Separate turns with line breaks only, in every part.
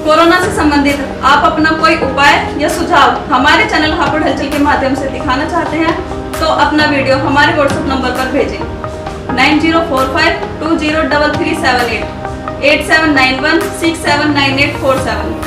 Corona से संबंधित आप अपना कोई उपाय या सुझाव हमारे चैनल हापुड़ हलचल के माध्यम से दिखाना चाहते हैं तो अपना वीडियो हमारे व्हाट्सएप नंबर पर भेजें 9045203378 8791679847।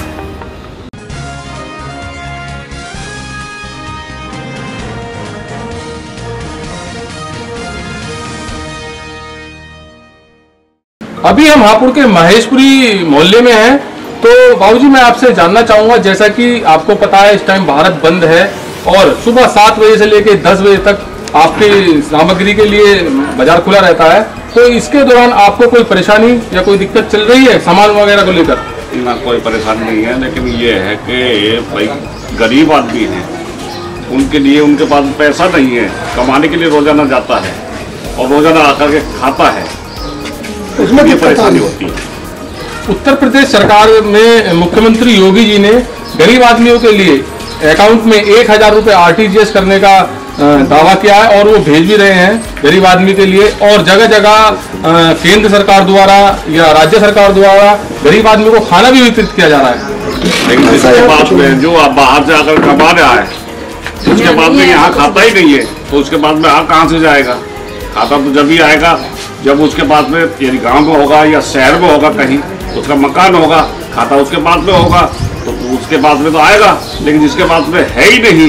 अभी हम हापुड़ के महेशपुरी मोहल्ले में हैं। तो बाबूजी मैं आपसे जानना चाहूँगा, जैसा कि आपको पता है इस टाइम भारत बंद है और सुबह 7 बजे से लेकर 10 बजे तक आपकी सामग्री के लिए बाजार खुला रहता है, तो इसके दौरान आपको कोई परेशानी या कोई दिक्कत चल रही है सामान वगैरह को लेकर?
ना कोई परेशानी नहीं है, लेकिन ये है कि भाई गरीब आदमी हैं, उनके लिए उनके पास पैसा नहीं है, कमाने के लिए रोजाना जाता है और रोजाना आकर के खाता है, उसमें ये परेशानी होती है।
उत्तर प्रदेश सरकार में मुख्यमंत्री योगी जी ने गरीब आदमियों के लिए अकाउंट में 1000 रुपये RTGS करने का दावा किया है और वो भेज भी रहे हैं गरीब आदमी के लिए। और जगह जगह केंद्र सरकार द्वारा या राज्य सरकार द्वारा गरीब आदमी को खाना भी वितरित किया जा रहा है।
लेकिन इसके बाद में जो आप बाहर से आकर कमा रहा है उसके बाद में यहाँ खाता ही नहीं है, तो उसके बाद में यहाँ कहाँ से जाएगा? खाता तो जब ही आएगा जब उसके बाद में यदि गांव में होगा या शहर में होगा, कहीं उसका मकान होगा, खाता उसके बाद में होगा, तो उसके बाद में तो आएगा। लेकिन जिसके बाद में है ही नहीं,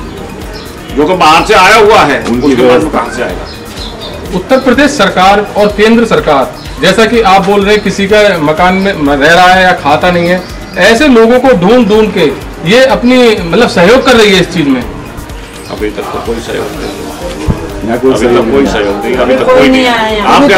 जो कि बाहर से आया हुआ है, उसके बाद में कहाँ से आएगा?
उत्तर प्रदेश सरकार और केंद्र सरकार, जैसा कि आप बोल रहे हैं किसी का मकान में रह रहा है या खाता नहीं है, ऐसे लोगों को ढूंढ ढूंढ के ये अपनी मतलब सहयोग कर रही है इस चीज में।
अभी तक तो कोई सहयोग नहीं, कोई सहयोग नहीं, अभी तक कोई नहीं आया,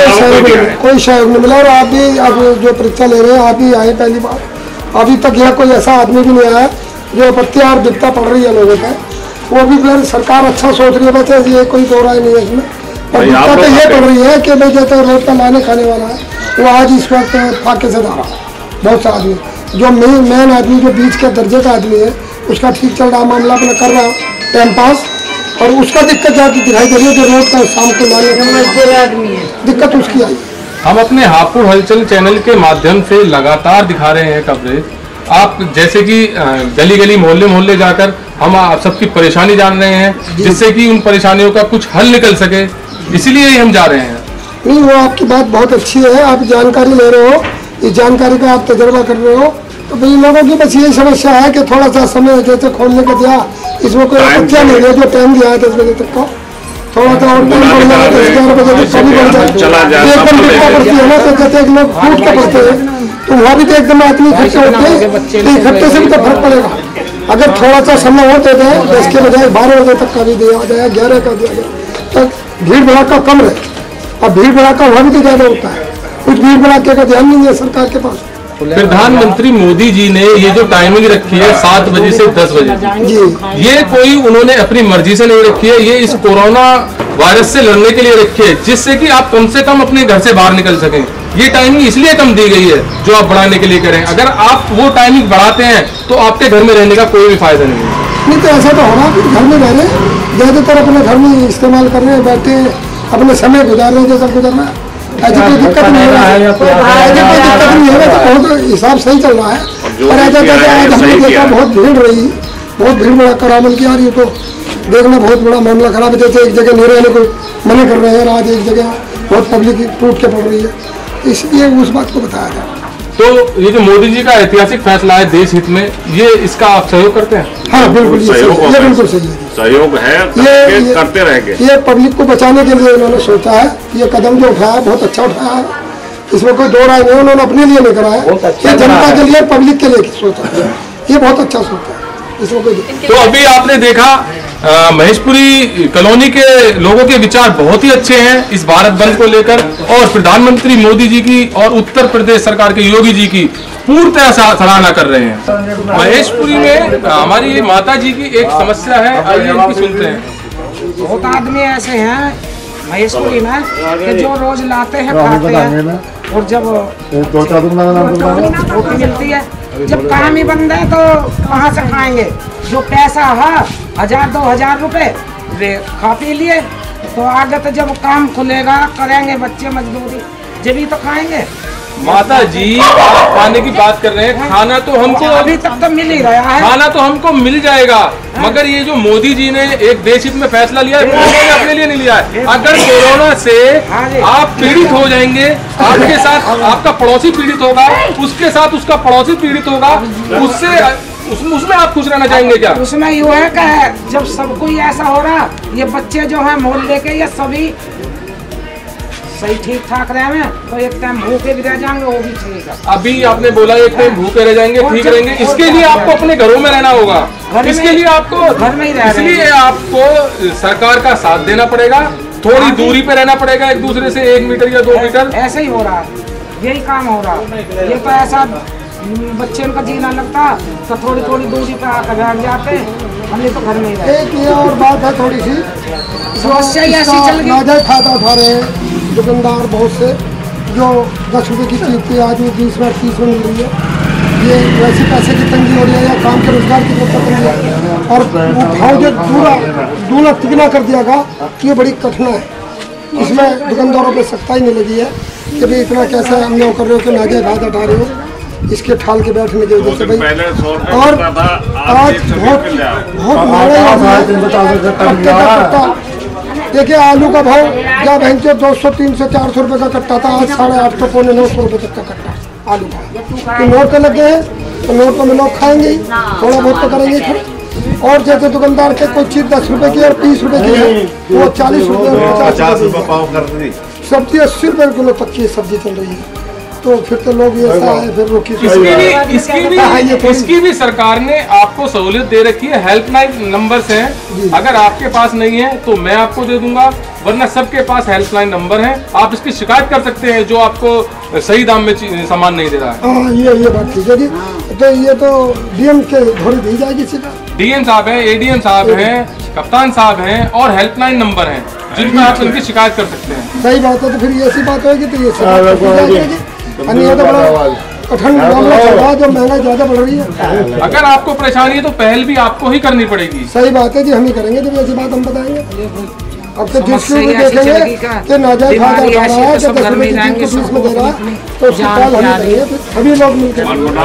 कोई सहयोग नहीं मिला। और आप भी अब जो परीक्षा ले रहे हैं, आप भी आए पहली बार, अभी तक यहाँ कोई ऐसा आदमी भी नहीं आया जो आपत्तियाँ और दिक्कत पड़ रही है लोगों का, वो भी फिर सरकार अच्छा सोच रही है, बस ये कोई दो राय नहीं है इसमें। और दिक्कत ये पड़ रही है कि भाई जैसे रोज का लाने खाने वाला है वो आज इस वक्त फाके से जा रहा है। बहुत सा आदमी जो मेन आदमी जो बीच के दर्जे का आदमी है उसका ठीक चल रहा मामला अपना कर रहा टाइम पास, और उसका दिक्कत जाती दिखाई दे रही है जो रोज का शाम को लाने आदमी है, दिक्कत उसकी आई।
हम अपने हापुड़ हलचल चैनल के माध्यम से लगातार दिखा रहे हैं कवरेज। आप जैसे कि गली गली मोहल्ले मोहल्ले जाकर हम आप सबकी परेशानी जान रहे हैं, जिससे कि उन परेशानियों का कुछ हल निकल सके, इसीलिए हम जा रहे हैं।
नहीं, वो आपकी बात बहुत अच्छी है, आप जानकारी ले रहे हो, इस जानकारी का आप तजर्बा कर रहे हो, तो भाई लोगों की बस यही समस्या है कि थोड़ा सा समय जैसे खोलने का दिया, इसमें कोई आपत्तियाँ नहीं है, जो टाइम दिया है 10 बजे तक का, थोड़ा सा और टाइम बढ़ जाए 10-11 बजे तक कभी बढ़ जाए, एकदम दिक्कत पड़ती है ना। तो जैसे एक लोग फूट के पड़ते हैं तो वहाँ भी तो एकदम आदमी इकट्ठे होते हैं, इकट्ठे से भी तो फर्क पड़ेगा। अगर थोड़ा सा समय होते थे 10 के बजाय 12 बजे तक का भी दिया जाए, 11 का दिया जाए, तो भीड़ भड़ाका कम रहे। अब भीड़ भड़ाका वहाँ भी तो ज़्यादा होता है, कुछ भीड़ भड़ाके का ध्यान नहीं है सरकार के पास।
प्रधानमंत्री मोदी जी ने ये जो टाइमिंग रखी है 7 बजे से 10 बजे, ये कोई उन्होंने अपनी मर्जी से नहीं रखी है, ये इस कोरोना वायरस से लड़ने के लिए रखी है, जिससे कि आप कम से कम अपने घर से बाहर निकल सकें। ये टाइमिंग इसलिए कम दी गई है जो आप बढ़ाने के लिए करें। अगर आप वो टाइमिंग बढ़ाते हैं तो आपके घर में रहने का कोई भी फायदा नहीं है।
नहीं तो ऐसा तो होना, घर में रह रहे ज्यादातर अपने घर में इस्तेमाल कर रहे हैं, बैठे अपने समय गुजार रहे हैं जैसा गुजरना है, ऐसी कोई दिक्कत नहीं है, तो बहुत हिसाब सही चल रहा है। और ऐसा जैसे आज हमने देखा बहुत भीड़ रही, बहुत भीड़ बड़ा करामल की आ रही है, तो देखना बहुत बड़ा मामला खराब है। जैसे एक जगह नहीं रहने को मना कर रहे हैं, आज एक जगह बहुत पब्लिक टूट के पड़ रही है, इसलिए उस बात को बताया जाए।
तो ये जो मोदी जी का ऐतिहासिक फैसला है देश हित में, ये इसका आप सहयोग करते हैं?
हाँ बिल्कुल, ये बिल्कुल सही है,
सहयोग है, ये करते रहेंगे।
ये पब्लिक को बचाने के लिए उन्होंने सोचा है, ये कदम जो उठाया बहुत अच्छा उठाया है, इसमें कोई दो राय नहीं, उन्होंने अपने लिए नहीं कराया, ये जनता के लिए पब्लिक के लिए सोचा है, ये बहुत अच्छा सोचा है, इसमें कोई।
तो अभी आपने देखा महेशपुरी कॉलोनी के लोगों के विचार बहुत ही अच्छे हैं इस भारत बंद को लेकर, और प्रधानमंत्री मोदी जी की और उत्तर प्रदेश सरकार के योगी जी की पूर्णतः सराहना कर रहे हैं। महेशपुरी में हमारी माता जी की एक समस्या है, आइए इनकी सुनते हैं।
बहुत आदमी ऐसे हैं महेशपुरी में कि जो रोज लाते हैं खाते हैं, और जब रोटी मिलती है, जब काम ही बंद है तो कहाँ से खाएंगे? जो पैसा है 1000-2000 रुपए वे खा पी लिए, तो आगे तो जब काम खुलेगा करेंगे बच्चे मजदूरी, जब ही तो खाएंगे।
माता जी आप खाने की बात कर रहे हैं, खाना तो हमको
अभी तक तो मिल ही रहा है,
खाना तो हमको मिल जाएगा, मगर ये जो मोदी जी ने एक देश हित में फैसला लिया है, उन्होंने अपने लिए नहीं लिया है। अगर कोरोना से आप पीड़ित हो जाएंगे, आपके साथ आपका पड़ोसी पीड़ित होगा, उसके साथ उसका पड़ोसी पीड़ित होगा, उसमें आप खुश रहना चाहेंगे क्या?
उसमें यू है कि जब सब कोई ऐसा हो रहा, ये बच्चे जो है मोहल्ले के ये सभी सही ठीक ठाक रहे तो एक टाइम भूखे भी रह जाएंगे, वो भी ठीक है।
अभी आपने बोला एक टाइम भूखे रह जाएंगे, ठीक रहेंगे, इसके लिए आपको अपने घरों में रहना होगा, इसके लिए आपको
घर में ही रहना,
इसलिए आपको सरकार का साथ देना पड़ेगा, थोड़ी दूरी पे रहना पड़ेगा एक दूसरे से, 1 मीटर या 2 मीटर।
ऐसे ही हो रहा है, यही काम हो रहा है। ये तो ऐसा बच्चे का जीना लगता तो थोड़ी थोड़ी दूरी पे आकर बैठ जाते, हमने तो घर में ही रहते।
एक ये और बात है थोड़ी सी,
समस्या ऐसी चल गई,
नाजायज फायदा उठा रहे हैं दुकानदार बहुत से, जो 10 रुपए की चीज थी आज 20 में 30 में मिल रही है। ये वैसे पैसे की तंगी हो रही है या काम के रोजगार की तंगी है, और वो भाव जो दूना तिगुना कर दिया गया, ये बड़ी कठिन है। इसमें दुकानदारों पे सख्ताई नहीं लगी है कि भाई इतना कैसे अन्याय कर रहे हो कि नाजायज फायदा उठा रहे हो, इसके ठाल के बैठने की वजह से भाई। और आज बहुत देखिए आलू का भाव क्या बहन के 200 300 400 रुपए का कट्टा था, आज 850 पौने 900 रुपए तक का कट्टा आलू का। तो नोट तो लगे हैं, तो नोट में लोग खाएंगे ही, थोड़ा बहुत तो करेंगे फिर। और जैसे दुकानदार के कोई चीज 10 रुपए की और 30 रुपए की है, वो 40 रुपए 50 रुपए पाव कर रही। सब्जी 80 रुपए किलो तक की सब्जी चल रही है, तो फिर तो लोग ये ऐसा है फिर
इसकी भी सरकार ने आपको सहूलियत दे रखी है। हेल्पलाइन नंबर्स हैं, अगर आपके पास नहीं है तो मैं आपको दे दूंगा, वरना सबके पास हेल्पलाइन नंबर है, आप इसकी शिकायत कर सकते हैं जो आपको सही दाम में सामान नहीं दे रहा है।
हाँ ये बात ठीक है जी। तो ये तो डीएम के घोड़ी दी जाएगी सीधा,
डीएम साहब हैं, एडीएम साहब हैं, कप्तान साहब हैं, और हेल्पलाइन नंबर हैं जिन पर आप इनकी शिकायत कर सकते हैं।
सही बात है, तो फिर ये ऐसी बात होगी तो ये अन्य तो बड़ा कठिन मामला चल रहा है, जो महंगाई ज्यादा बढ़ रही है।
अगर आपको परेशानी है तो पहल भी आपको ही करनी पड़ेगी।
सही बात है जी, हम ही करेंगे जब ऐसी बात हम बताएंगे। अब तो जिसको भी देखेंगे कि नाजायज फायदा उठा रहा है, कि 10 रुपए की चीज को 20 में दे रहा है, तो उसकी पाल हम ही करेंगे, सभी लोग मिलकर।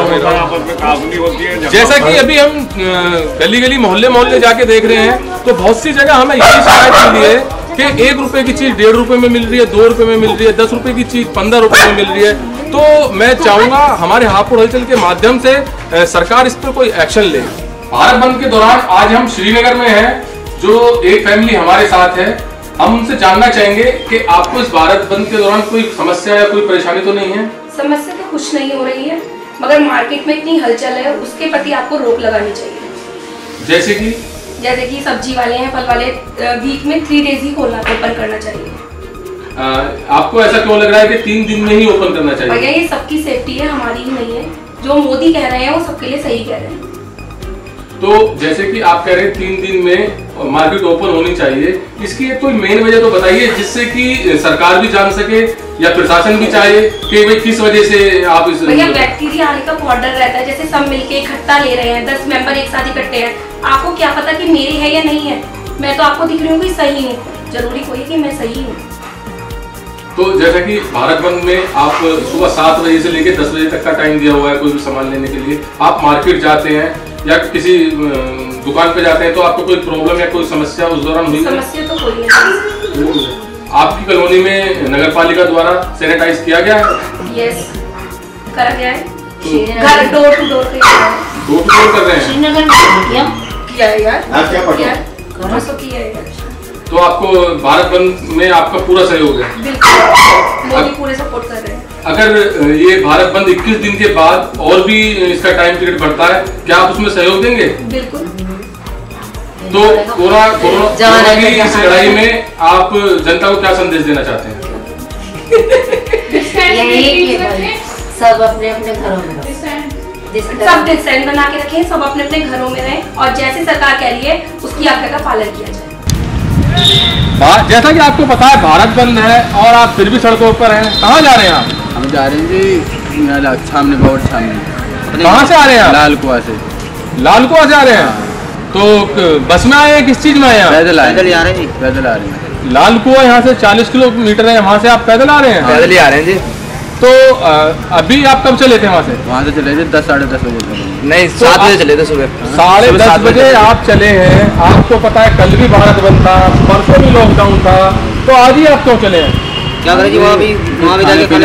जैसा कि अभी हम गली गली मोहल्ले मोहल्ले जाके देख रहे हैं, तो बहुत सी जगह हमें यही शिकायत मिली है कि 1 रुपए की चीज 1.5 रुपए में मिल रही है, 2 रुपए में मिल रही है, 10 रुपए की चीज 15 रुपए में मिल रही है। तो मैं चाहूंगा हमारे हापुड़ हलचल के माध्यम से सरकार इस पर कोई एक्शन ले। भारत बंद के दौरान आज हम श्रीनगर में हैं, जो एक फैमिली हमारे साथ है, हम उनसे जानना चाहेंगे कि आपको इस भारत बंद के दौरान कोई समस्या या कोई परेशानी तो नहीं है?
समस्या तो कुछ नहीं हो रही है, मगर मार्केट में इतनी हलचल है, उसके प्रति आपको रोक लगानी चाहिए।
जैसे कि
सब्जी वाले हैं, फल वाले, वीक में 3 डेज ही खोलना ओपन करना चाहिए।
आपको ऐसा क्यों लग रहा है कि 3 दिन में ही ओपन करना चाहिए?
भैया ये सबकी सेफ्टी है, हमारी ही नहीं है। जो मोदी कह रहे हैं वो सबके लिए सही कह रहे हैं।
तो जैसे कि आप कह रहे हैं 3 दिन में मार्केट ओपन होनी चाहिए, इसकी एक कोई मेन वजह तो बताइए जिससे कि सरकार भी जान सके या प्रशासन भी चाहे कि भाई किस वजह से आप इस।
भैया बैक्टीरिया आने का बहुत डर रहता है, जैसे सब मिलके इकट्ठा ले रहे हैं, 10 मेंबर एक साथ इकट्ठे हैं, आपको क्या पता कि मेरे है या नहीं है। मैं तो आपको दिख रही हूँ कि सही हूँ, जरूरी कोई कि मैं सही हूँ।
तो जैसा कि भारत बंद में आप सुबह 7 बजे से लेकर 10 बजे तक का टाइम दिया हुआ है कोई भी सामान लेने के लिए, आप मार्केट जाते हैं या किसी दुकान पे जाते हैं तो आपको कोई प्रॉब्लम या कोई समस्या उस दौरान हुई?
समस्या तो कोई नहीं।
आपकी कॉलोनी में नगर पालिका द्वारा सैनिटाइज किया गया है?
यस, करा गया है। घर डोर टू डोर
कर रहे हैं।
किया है यार, किया है।
तो आपको भारत बंद में आपका पूरा सहयोग है?
बिल्कुल, मोदी पूरे सपोर्ट कर रहे हैं।
अगर ये भारत बंद 21 दिन के बाद और भी इसका टाइम पीरियड बढ़ता है, क्या आप उसमें सहयोग देंगे?
बिल्कुल।
तो कोरोना की इस लड़ाई में आप जनता को क्या संदेश देना चाहते हैं?
सब अपने अपने घरों में
सब डिस्टेंस बना के रखें, सब अपने अपने घरों में रहें, और जैसे सरकार कह रही है उसकी आज्ञा का पालन किया जाए।
जैसा कि आपको पता है भारत बंद है और आप फिर भी सड़कों पर हैं, कहाँ जा रहे हैं आप?
हम जा रहे हैं जी सामने, बहुत सामने।
कहाँ से आ रहे हैं आप?
लालकुआ से।
लालकुआ से आ रहे हैं? तो बस में आए हैं, किस चीज में आए हैं?
पैदल आ रहे हैं। पैदल आ रहे हैं।
लालकुआ यहाँ से 40 किलोमीटर है, वहाँ से आप पैदल आ रहे हैं?
पैदल ही आ रहे हैं जी।
तो अभी आप कब चले थे वहाँ से
चले थे 10 साढ़े 10 बजे।
नहीं 7 बजे चले थे सुबह।
10:30 बजे आप चले हैं। आपको पता है कल भी भारत बंद था, परसों भी लॉकडाउन था, तो आज ही आप क्यों चले हैं?
क्या करें जी, वहाँ भी जाके खाने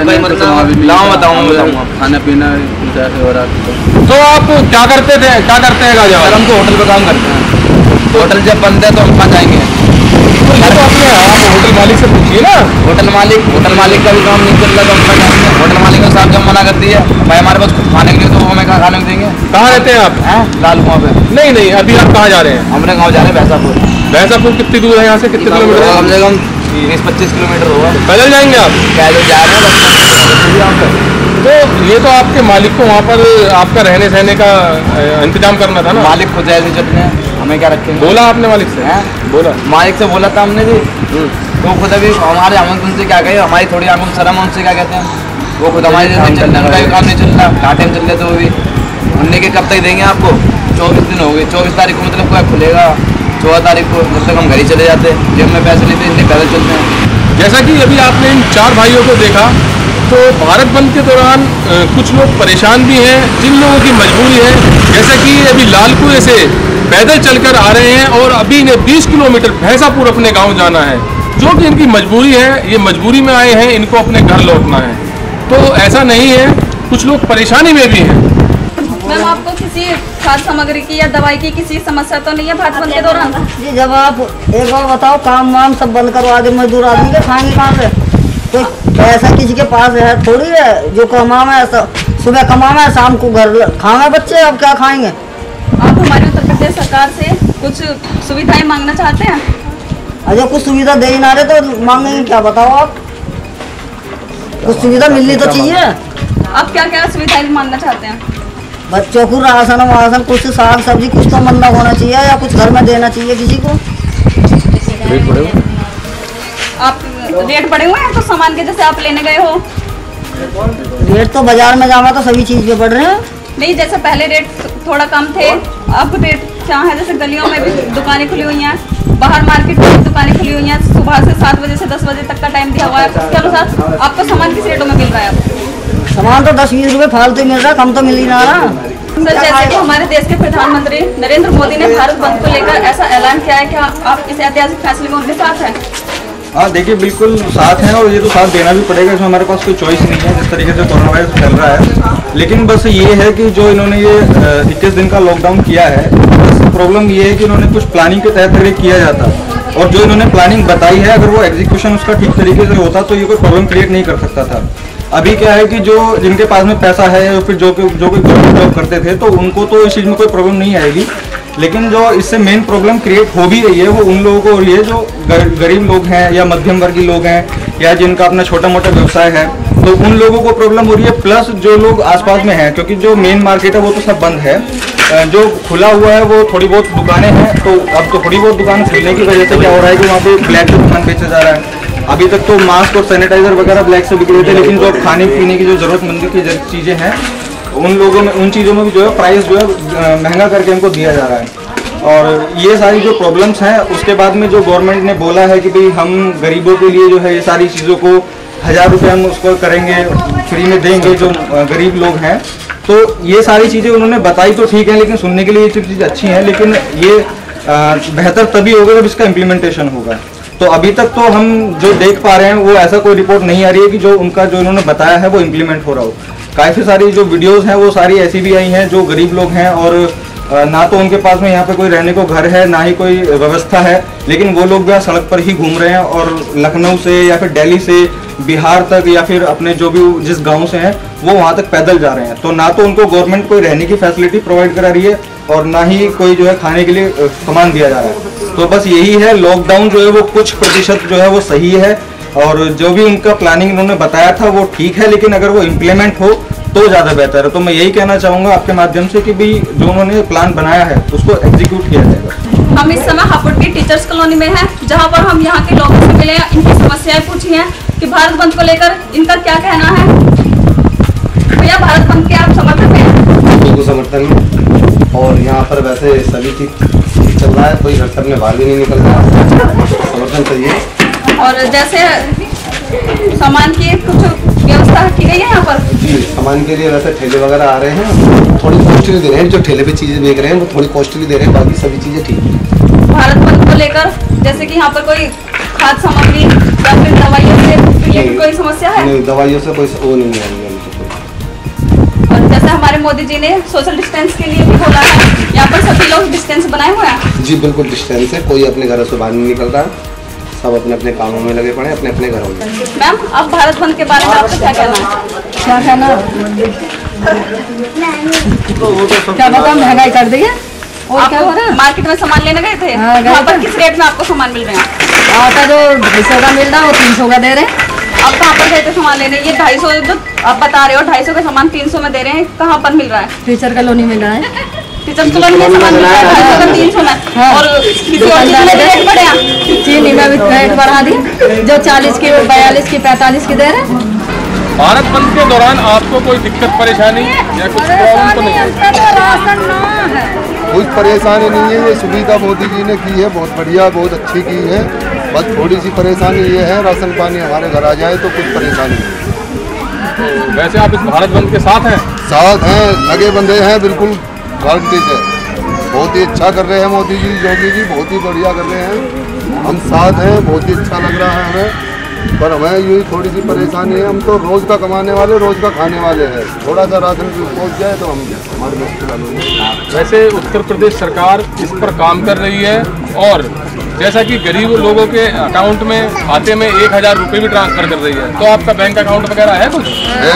बताऊँगा
खाना पीना ऐसे हो रहा।
तो आप क्या करते हैं गाजियाबाद?
हम तो होटल पे काम करते हैं, होटल जब बंद है तो हम कहाँ जाएंगे?
तो ये तो अपने आप होटल मालिक से पूछिए ना।
होटल मालिक का भी काम नहीं चल रहा तो हम कहाँ जाएंगे? होटल मालिक ने साहब जब मना कर दिया भाई हमारे पास खाने के लिए, तो हमें कहाँ खाने को देंगे?
कहाँ रहते हैं आप?
लाल कुआं पे।
नहीं, अभी आप कहाँ जा रहे हैं?
हमने गाँव जा रहे हैं भैंसापुर।
भैंसापुर कितनी दूर है यहाँ से? कितने किलोमीटर?
कम से कम 20-25 किलोमीटर होगा।
पैदल जाएंगे आप?
पैदल जा रहे हैं।
तो ये तो आपके मालिक को वहाँ पर आपका रहने सहने का इंतजाम करना था ना।
मालिक खुद ऐसे चलते हैं, हमें क्या रखेंगे?
बोला आपने मालिक से? बोला
मालिक से बोला था हमने भी। तो खुद अभी हमारे हम उनसे क्या कहे, हमारी थोड़ी आंखों में शर्म, उनसे क्या कहते हैं? वो खुद हमारे जैसे चलने का काम नहीं चल रहा, कहाँ टाइम चल रहा। तो वो भी उनने के कब तक देंगे आपको? 24 दिन हो गए। 24 तारीख को मतलब क्या खुलेगा? 14 तारीख को जब तक हम घर ही चले जाते, जेब में पैसे लेते, इतने पैदल चलते हैं।
जैसा कि अभी आपने इन 4 भाइयों को देखा, तो भारत बंद के दौरान कुछ लोग परेशान भी हैं, जिन लोगों की मजबूरी है, जैसे कि अभी लाल कुएं से पैदल चलकर आ रहे हैं और अभी इन्हें 20 किलोमीटर भैंसापुर अपने गांव जाना है, जो कि इनकी मजबूरी है। ये मजबूरी में आए हैं, इनको अपने घर लौटना है। तो ऐसा नहीं है, कुछ लोग परेशानी में भी हैं।
मैम, आपको किसी खाद्य सामग्री की या दवाई की किसी समस्या तो नहीं है भारत बंद के दौरान?
जी, जब आप एक बार बताओ, काम वाम सब बंद करवा दे, मजदूर आदमी के खाएंगे कहाँ से? कोई पैसा किसी के पास है थोड़ी है जो कमावे है, सुबह कमावे है, शाम को घर खावे बच्चे, अब क्या खाएंगे?
आप हमारे उत्तर प्रदेश सरकार से कुछ सुविधाएं मांगना चाहते हैं?
अजय कुछ सुविधा दे ही ना रहे तो मांगेंगे क्या, बताओ आप? कुछ सुविधा मिलनी तो चाहिए।
आप क्या क्या सुविधाएं मांगना चाहते हैं?
बच्चों को राशन वासन, कुछ साग सब्जी कुछ तो मिलना होना चाहिए, या कुछ घर में देना चाहिए किसी को।
आप रेट बढ़े हुए हैं तो सामान के, जैसे आप लेने गए हो?
रेट तो बाजार में जावा तो सभी चीज पे बढ़ रहे हैं।
नहीं, जैसे पहले रेट थोड़ा कम थे, अब रेट क्या है? जैसे गलियों में भी दुकानें खुली हुई हैं, बाहर मार्केट में दुकानें खुली हुई हैं, सुबह से 7 बजे से 10 बजे तक का टाइम दिया हुआ है। उसके अनुसार आपको सामान किस रेटों में मिल रहा है?
सामान तो 10-20 रुपए फालतू मिल रहा है, कम तो मिल ही ना रहा।
सर, जैसे कि हमारे देश के प्रधानमंत्री नरेंद्र मोदी ने भारत बंद को लेकर ऐसा ऐलान किया है, क्या आप इस ऐतिहासिक फैसले में उनके साथ हैं?
हाँ, देखिए बिल्कुल साथ हैं, और ये तो साथ देना भी पड़ेगा, इसमें हमारे पास कोई चॉइस नहीं है जिस तरीके से कोरोना वायरस फैल रहा है। लेकिन बस ये है कि जो इन्होंने ये 21 दिन का लॉकडाउन किया है, बस प्रॉब्लम ये है कि इन्होंने कुछ प्लानिंग के तहत अगर किया जाता, और जो इन्होंने प्लानिंग बताई है अगर वो एग्जीक्यूशन उसका ठीक तरीके से होता तो ये कोई प्रॉब्लम क्रिएट नहीं कर सकता था। अभी क्या है कि जो जिनके पास में पैसा है या फिर जो कोई गवर्नमेंट जॉब करते थे, तो उनको तो इस चीज़ में कोई प्रॉब्लम नहीं आएगी। लेकिन जो इससे मेन प्रॉब्लम क्रिएट हो भी रही है वो उन लोगों को हो रही है जो गरीब लोग हैं या मध्यम वर्गीय लोग हैं या जिनका अपना छोटा मोटा व्यवसाय है, तो उन लोगों को प्रॉब्लम हो रही है। प्लस जो लोग आसपास में हैं, क्योंकि जो मेन मार्केट है वो तो सब बंद है, जो खुला हुआ है वो थोड़ी बहुत दुकानें हैं। तो अब तो थोड़ी बहुत दुकान खुलने की वजह से क्या हो रहा है कि वहाँ पे ब्लैक में सामान बेचा जा रहा है। अभी तक तो मास्क और सैनिटाइजर वगैरह ब्लैक से बिक रहे थे, लेकिन जो खाने पीने की जो जरूरतमंद की चीज़ें हैं उन चीज़ों में भी जो है प्राइस जो है महंगा करके हमको दिया जा रहा है। और ये सारी जो प्रॉब्लम्स हैं, उसके बाद में जो गवर्नमेंट ने बोला है कि भाई हम गरीबों के लिए जो है ये सारी चीज़ों को 1000 रुपये हम उसको करेंगे, फ्री में देंगे जो गरीब लोग हैं। तो ये सारी चीज़ें उन्होंने बताई तो ठीक है, लेकिन सुनने के लिए ये चीज़ अच्छी हैं, लेकिन ये बेहतर तभी होगा जब इसका इम्प्लीमेंटेशन होगा। तो अभी तक तो हम जो देख पा रहे हैं वो ऐसा कोई रिपोर्ट नहीं आ रही है कि जो इन्होंने बताया है वो इम्प्लीमेंट हो रहा हो। काफ़ी सारी जो वीडियोस हैं वो सारी ऐसी भी आई हैं जो गरीब लोग हैं और ना तो उनके पास में यहाँ पे कोई रहने को घर है, ना ही कोई व्यवस्था है, लेकिन वो लोग भी सड़क पर ही घूम रहे हैं और लखनऊ से या फिर दिल्ली से बिहार तक या फिर अपने जो भी जिस गांव से हैं वो वहाँ तक पैदल जा रहे हैं। तो ना तो उनको गवर्नमेंट कोई रहने की फैसिलिटी प्रोवाइड करा रही है और ना ही कोई जो है खाने के लिए सामान दिया जा रहा है। तो बस यही है, लॉकडाउन जो है वो कुछ प्रतिशत जो है वो सही है और जो भी उनका प्लानिंग उन्होंने बताया था वो ठीक है, लेकिन अगर वो इम्प्लीमेंट हो तो ज़्यादा बेहतर है। तो मैं यही कहना चाहूँगा आपके माध्यम से कि भाई जो उन्होंने प्लान बनाया है उसको एग्जीक्यूट किया जाएगा।
हम इस समय हापुड़ की टीचर्स कॉलोनी में हैं, जहाँ पर हम यहाँ के लोगों से मिले हैं, इनकी समस्याएं पूछी हैं कि भारत बंद को लेकर इनका क्या कहना है। भैया, भारत बंद के आप समर्थक हैं?
बिल्कुल समर्थन है, और यहाँ पर वैसे सभी चीज चल रहा है, कोई घर से अपने बाहर भी नहीं निकल रहा है, समर्थन चाहिए।
और जैसे सामान की कुछ व्यवस्था की गई है यहाँ पर?
जी, सामान के लिए वैसे ठेले वगैरह आ रहे हैं, थोड़ी कॉस्टली दे रहे हैं, जो ठेले पे चीजें बेच रहे हैं वो थोड़ी कॉस्टली दे रहे हैं, बाकी सभी चीजें ठीक है।
भारत बंद को लेकर जैसे कि यहाँ पर कोई खाद्य सामग्री या फिर दवाइयों से रिलेटेड कोई समस्या है?
नहीं, दवाइयों से कोई वो नहीं है।
और जैसे हमारे मोदी जी ने सोशल डिस्टेंस के लिए भी बोला है, यहाँ पर सभी लोग डिस्टेंस बनाए हुए हैं?
जी बिल्कुल डिस्टेंस है, कोई अपने घर से बाहर नहीं निकल रहा है, सब अपने अपने कामों में लगे पड़े, अपने अपने घरों में।
मैम, अब भारत बंद के बारे में आपका क्या कहना है?
क्या कहना, क्या पता महंगाई कर दी है और क्या हो रहा है?
मार्केट में सामान लेने गए थे, वहाँ पर किस रेट में आपको सामान मिल रहे हैं?
आटा जो 250 का मिल रहा है वो 300 का दे रहे हैं।
आप कहाँ पर गए थे सामान लेने? ये 250 जो आप बता रहे हो 250 का सामान 300 में दे रहे हैं, कहाँ पर मिल रहा है?
टीचर कॉलोनी मिल रहा है,
टीचर कॉलोनी में सामान मिल रहा है 250 का 300 में। और किसी और चीज़ में रेट बढ़े हैं?
चीनी में भी रेट बढ़ा दिए, जो 40 की 42 की 45 की दे रहे हैं।
भारत बंद के दौरान आपको कोई दिक्कत परेशानी या कुछ प्रॉब्लम तो नहीं है?
कोई परेशानी नहीं है, ये सुविधा मोदी जी ने की है, बहुत बढ़िया, बहुत अच्छी की है। बस थोड़ी सी परेशानी ये है, राशन पानी हमारे घर आ जाए तो कुछ परेशानी नहीं।
तो वैसे आप इस भारत बंद के साथ हैं?
साथ हैं, लगे बंधे हैं, बिल्कुल गारंटी से। बहुत ही अच्छा कर रहे हैं मोदी जी, योगी जी बहुत ही बढ़िया कर रहे हैं, हम साथ हैं, बहुत ही अच्छा लग रहा है हमें। पर हमें यही थोड़ी सी परेशानी है, हम तो रोज का कमाने वाले, रोज का खाने वाले हैं, थोड़ा सा राशन पहुँच जाए तो हम हमारे मुश्किल हल हो जाए।
वैसे उत्तर प्रदेश सरकार इस पर काम कर रही है और जैसा कि गरीब लोगों के अकाउंट में खाते में 1000 रुपये भी ट्रांसफर कर रही है, तो आपका बैंक अकाउंट वगैरह है कुछ?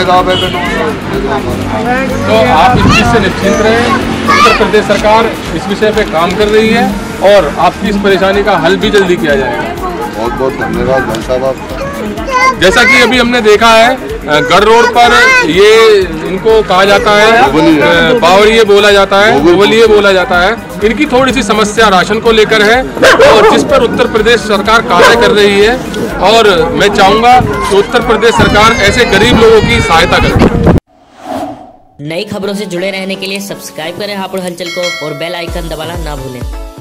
तो आप इस चीज़ से निश्चिंत रहें, उत्तर प्रदेश सरकार इस विषय पे काम कर रही है और आपकी इस परेशानी का हल भी जल्दी किया जाएगा।
बहुत बहुत धन्यवाद भाई साहब आपका।
जैसा कि अभी हमने देखा है गढ़ रोड पर ये इनको कहा जाता है बावरिये बोला जाता है, गोवलिये बोला जाता है, इनकी थोड़ी सी समस्या राशन को लेकर है और जिस पर उत्तर प्रदेश सरकार कार्य कर रही है और मैं चाहूँगा कि उत्तर प्रदेश सरकार ऐसे गरीब लोगों की सहायता करे।
नई खबरों से जुड़े रहने के लिए सब्सक्राइब करें हापुड़ हलचल को और बेल आइकन दबाना ना भूलें।